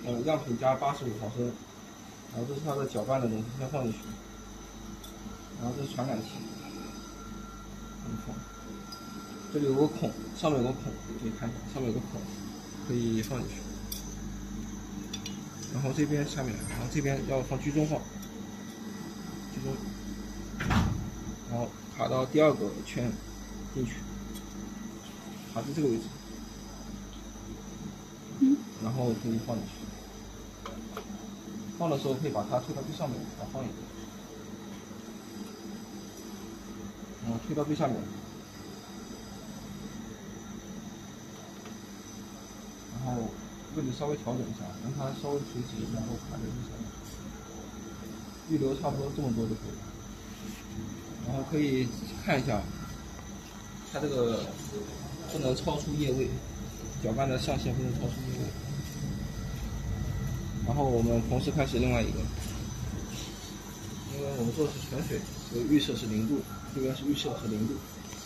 样品加85毫升，然后这是它的搅拌的东西，先放进去，然后这是传感器，这里有个孔，上面有个孔，可以看一下，上面有个孔，可以放进去。然后这边下面，然后这边要放居中放，居中，然后卡到第2个圈进去，卡在这个位置，然后可以放进去。放的时候可以把它推到最上面，然后放一个，然后推到最下面，然后位置稍微调整一下，让它稍微垂直，然后卡在最上面，预留差不多这么多就可以了。然后可以看一下，它这个不能超出液位，搅拌的上限不能超出液位。然后我们同时开始另外一个，因为我们做的是泉水，所以预设是0度，这边是预设是0度。